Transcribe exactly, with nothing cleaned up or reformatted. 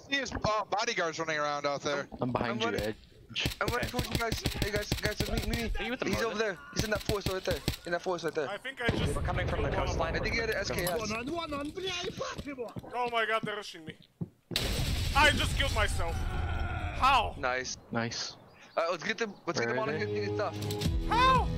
see his uh, bodyguards running around out there. I'm behind I'm you, running- Ed. I'm running towards you guys. Hey guys, guys, meet me. Are you with the He's Marvin? over there. He's in that forest right there. In that forest right there. I think I just. We're coming from the coastline. I think he had an S K S. Oh my god, they're rushing me. I just killed myself. How? Nice. Nice. Alright, let's get them. Let's get them Where on are and they? get get stuff. How?